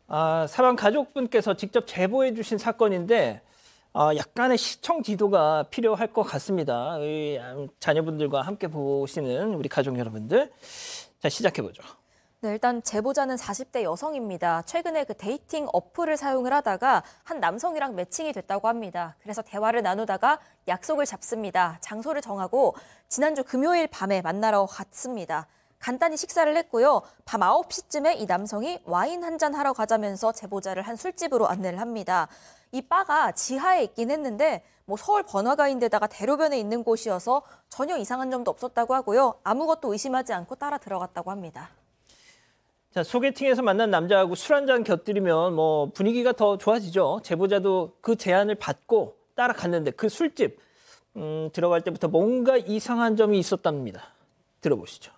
사망 가족분께서 직접 제보해 주신 사건인데 약간의 시청 지도가 필요할 것 같습니다. 자녀분들과 함께 보시는 우리 가족 여러분들. 자, 시작해보죠. 네, 일단 제보자는 40대 여성입니다. 최근에 그 데이팅 어플을 사용을 하다가 한 남성이랑 매칭이 됐다고 합니다. 그래서 대화를 나누다가 약속을 잡습니다. 장소를 정하고 지난주 금요일 밤에 만나러 갔습니다. 간단히 식사를 했고요. 밤 9시쯤에 이 남성이 와인 한잔 하러 가자면서 제보자를 한 술집으로 안내를 합니다. 이 바가 지하에 있긴 했는데 서울 번화가인데다가 대로변에 있는 곳이어서 전혀 이상한 점도 없었다고 하고요. 아무것도 의심하지 않고 따라 들어갔다고 합니다. 자, 소개팅에서 만난 남자하고 술 한잔 곁들이면 분위기가 더 좋아지죠. 제보자도 그 제안을 받고 따라갔는데 그 술집 들어갈 때부터 뭔가 이상한 점이 있었답니다. 들어보시죠.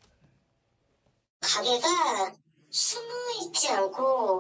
가게가 숨어 있지 않고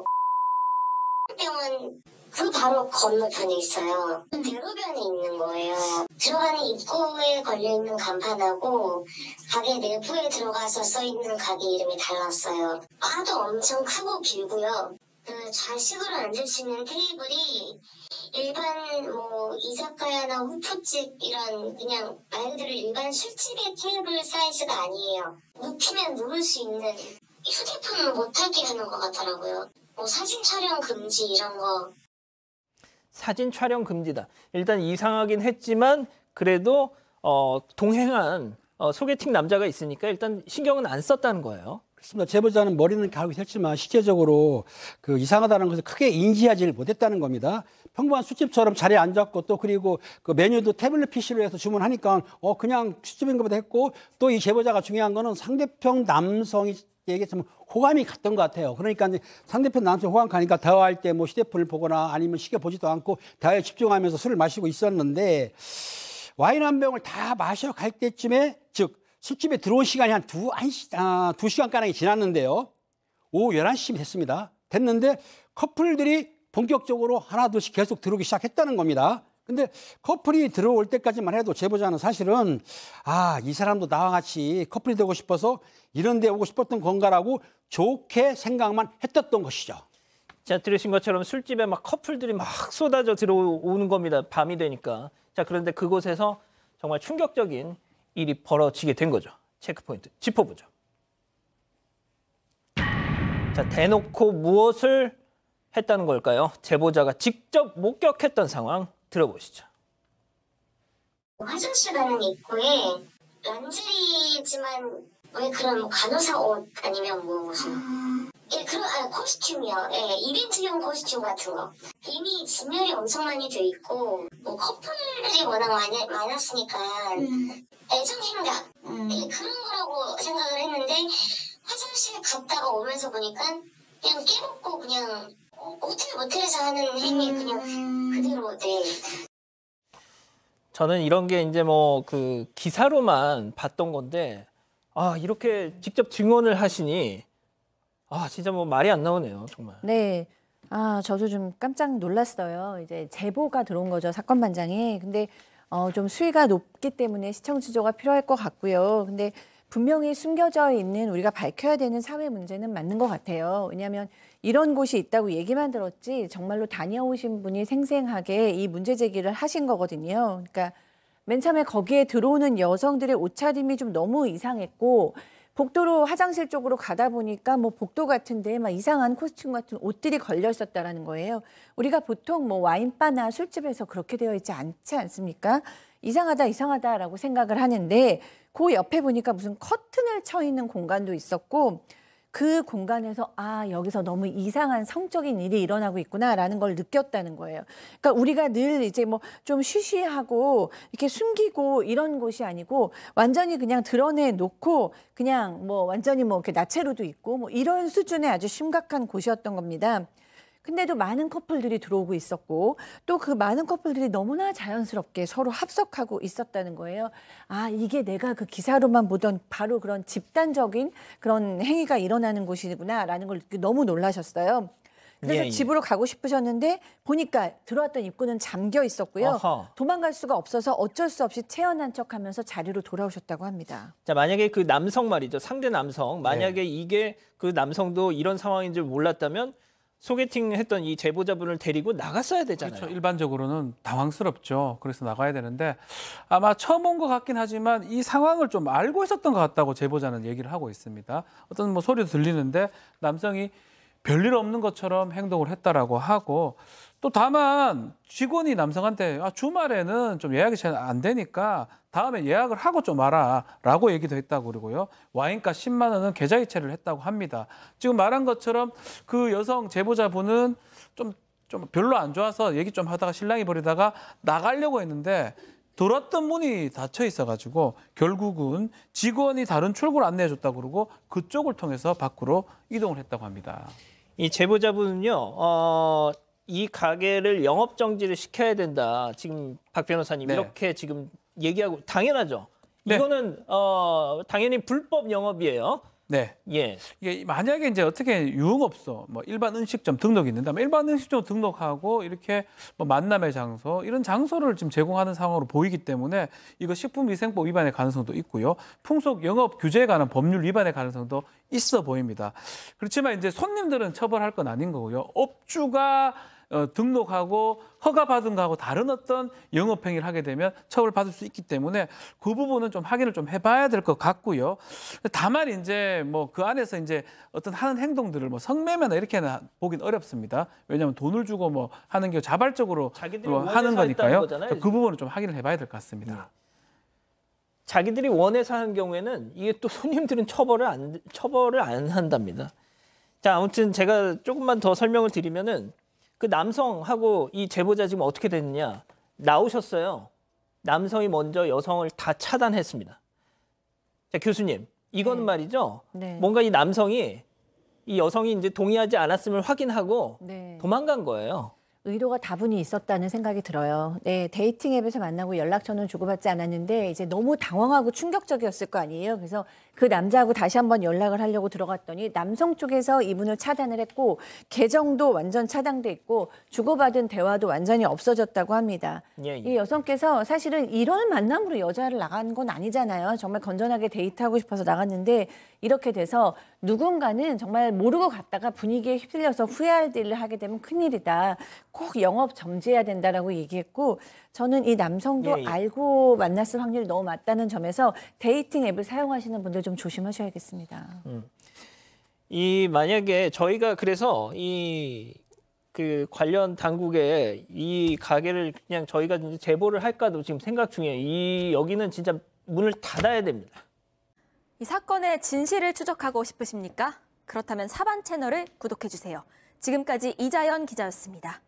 병원 그 바로 건너편에 있어요. 대로변에 있는 거예요. 들어가는 입구에 걸려있는 간판하고 가게 내부에 들어가서 써있는 가게 이름이 달랐어요. 바도 엄청 크고 길고요. 그 좌식으로 앉을 수 있는 테이블이 일반 이자카야나 호프집 이런 그냥 말 그대로 일반 술집의 테이블 사이즈가 아니에요. 눕히면 누울 수 있는 휴대폰을 못하게 하는 것 같더라고요. 사진 촬영 금지 이런 거. 사진 촬영 금지다. 일단 이상하긴 했지만 그래도 동행한 소개팅 남자가 있으니까 일단 신경은 안 썼다는 거예요. 그렇습니다. 제보자는 머리는 가고 했지만 실제적으로 그 이상하다는 것을 크게 인지하지를 못했다는 겁니다. 평범한 술집처럼 자리에 앉았고 또 그리고 그 메뉴도 태블릿 PC로 해서 주문하니까 그냥 술집인 것보다 했고 또 이 제보자가 중요한 거는 상대편 남성이 에게 좀 호감이 갔던 것 같아요. 그러니까 이제 상대편 남성 호감 가니까 대화할 때 휴대폰을 보거나 아니면 시계 보지도 않고 대화에 집중하면서 술을 마시고 있었는데 와인 한 병을 다 마셔 갈 때쯤에 즉 술집에 들어온 시간이 한 2시간가량이 지났는데요. 오후 11시쯤 됐습니다. 됐는데 커플들이 본격적으로 하나 둘씩 계속 들어오기 시작했다는 겁니다. 근데 커플이 들어올 때까지만 해도 제보자는 사실은 이 사람도 나와 같이 커플이 되고 싶어서 이런 데 오고 싶었던 건가라고 좋게 생각만 했었던 것이죠. 자, 들으신 것처럼 술집에 커플들이 쏟아져 들어오는 겁니다. 밤이 되니까. 자, 그런데 그곳에서 정말 충격적인 일이 벌어지게 된 거죠. 체크포인트 짚어보죠. 자, 대놓고 무엇을 했다는 걸까요? 제보자가 직접 목격했던 상황 들어보시죠. 화장실 가는 입구에 란제리지만 왜 그런 간호사 옷 아니면 무슨 그런 코스튬이요. 이벤트용 코스튬 같은 거. 이미 진열이 엄청 많이 돼 있고 커플들이 워낙 많았으니까 애정 행각 그런 거라고 생각을 했는데 화장실 갔다가 오면서 보니까 그냥 깨먹고 그냥 모텔에서 하는 행위 그냥 그대로 저는 이런 게 이제 그 기사로만 봤던 건데 이렇게 직접 증언을 하시니 진짜 말이 안 나오네요, 정말. 네. 저도 좀 깜짝 놀랐어요. 이제 제보가 들어온 거죠, 사건 반장에. 근데 좀 수위가 높기 때문에 시청 지조가 필요할 것 같고요. 근데 분명히 숨겨져 있는 우리가 밝혀야 되는 사회 문제는 맞는 것 같아요. 왜냐하면 이런 곳이 있다고 얘기만 들었지 정말로 다녀오신 분이 생생하게 이 문제 제기를 하신 거거든요. 그러니까 맨 처음에 거기에 들어오는 여성들의 옷차림이 좀 너무 이상했고 복도로 화장실 쪽으로 가다 보니까 복도 같은데 이상한 코스튬 같은 옷들이 걸려 있었다라는 거예요. 우리가 보통 와인바나 술집에서 그렇게 되어 있지 않지 않습니까? 이상하다라고 생각을 하는데 그 옆에 보니까 무슨 커튼을 쳐 있는 공간도 있었고 그 공간에서 여기서 너무 이상한 성적인 일이 일어나고 있구나라는 걸 느꼈다는 거예요. 그러니까 우리가 늘 이제 좀 쉬쉬하고 이렇게 숨기고 이런 곳이 아니고 완전히 그냥 드러내 놓고 그냥 완전히 이렇게 나체로도 있고 이런 수준의 아주 심각한 곳이었던 겁니다. 근데도 많은 커플들이 들어오고 있었고 또 그 많은 커플들이 너무나 자연스럽게 서로 합석하고 있었다는 거예요. 이게 내가 그 기사로만 보던 바로 그런 집단적인 그런 행위가 일어나는 곳이구나라는 걸 너무 놀라셨어요. 그래서 집으로 가고 싶으셨는데 보니까 들어왔던 입구는 잠겨 있었고요. 도망갈 수가 없어서 어쩔 수 없이 체연한 척하면서 자리로 돌아오셨다고 합니다. 자, 만약에 그 남성 말이죠. 상대 남성. 만약에 이게 그 남성도 이런 상황인 줄 몰랐다면 소개팅 했던 이 제보자분을 데리고 나갔어야 되잖아요. 그렇죠. 일반적으로는 당황스럽죠. 그래서 나가야 되는데 아마 처음 온 것 같긴 하지만 이 상황을 좀 알고 있었던 것 같다고 제보자는 얘기를 하고 있습니다. 어떤 뭐 소리도 들리는데 남성이 별일 없는 것처럼 행동을 했다라고 하고 또 다만 직원이 남성한테 주말에는 좀 예약이 잘 안 되니까 다음에 예약을 하고 좀 와라라고 얘기도 했다고 그러고요. 와인값 10만 원은 계좌이체를 했다고 합니다. 지금 말한 것처럼 그 여성 제보자분은 좀 별로 안 좋아서 얘기 좀 하다가 실랑이 벌이다가 나가려고 했는데 들어왔던 문이 닫혀 있어가지고 결국은 직원이 다른 출구를 안내해줬다고 그러고 그쪽을 통해서 밖으로 이동을 했다고 합니다. 이 제보자분은요, 이 가게를 영업 정지를 시켜야 된다. 지금 박 변호사님 네. 이렇게 지금 얘기하고 당연하죠. 네. 이거는 당연히 불법 영업이에요. 네. 예. 이게 만약에 이제 어떻게 유흥업소, 뭐 일반 음식점 등록이 있는다면 일반 음식점 등록하고 이렇게 뭐 만남의 장소 이런 장소를 지금 제공하는 상황으로 보이기 때문에 이거 식품위생법 위반의 가능성도 있고요. 풍속 영업 규제에 관한 법률 위반의 가능성도 있어 보입니다. 그렇지만 이제 손님들은 처벌할 건 아닌 거고요. 업주가 등록하고 허가받은 거하고 다른 어떤 영업행위를 하게 되면 처벌받을 수 있기 때문에 그 부분은 좀 확인을 좀 해봐야 될 것 같고요. 다만 이제 뭐 그 안에서 이제 어떤 하는 행동들을 뭐 성매매나 이렇게는 보긴 어렵습니다. 왜냐하면 돈을 주고 뭐 하는 게 자발적으로 자기들이 하는 원해서 했다는 거니까요. 거잖아요. 그 부분을 좀 확인을 해봐야 될 것 같습니다. 자기들이 원해서 하는 경우에는 이게 또 손님들은 처벌을 안 한답니다. 자, 아무튼 제가 조금만 더 설명을 드리면은 그 남성하고 이 제보자 지금 어떻게 됐느냐. 나오셨어요. 남성이 먼저 여성을 다 차단했습니다. 자, 교수님, 이거는 네. 말이죠. 네. 뭔가 이 남성이 이 여성이 이제 동의하지 않았음을 확인하고 네. 도망간 거예요. 의도가 다분히 있었다는 생각이 들어요. 네, 데이팅 앱에서 만나고 연락처는 주고받지 않았는데 이제 너무 당황하고 충격적이었을 거 아니에요. 그래서 그 남자하고 다시 한번 연락을 하려고 들어갔더니 남성 쪽에서 이분을 차단을 했고 계정도 완전 차단돼 있고 주고받은 대화도 완전히 없어졌다고 합니다. 예, 예. 이 여성께서 사실은 이런 만남으로 여자를 나간 건 아니잖아요. 정말 건전하게 데이트하고 싶어서 나갔는데 이렇게 돼서 누군가는 정말 모르고 갔다가 분위기에 휩쓸려서 후회할 일을 하게 되면 큰일이다. 꼭 영업 정지해야 된다라고 얘기했고 저는 이 남성도 예, 예. 알고 만났을 확률이 너무 낮다는 점에서 데이팅 앱을 사용하시는 분들 좀 조심하셔야겠습니다. 이 만약에 저희가 그래서 이 그 관련 당국에 이 가게를 그냥 저희가 이제 제보를 할까도 지금 생각 중이에요. 이 여기는 진짜 문을 닫아야 됩니다. 이 사건의 진실을 추적하고 싶으십니까? 그렇다면 사반 채널을 구독해주세요. 지금까지 이자연 기자였습니다.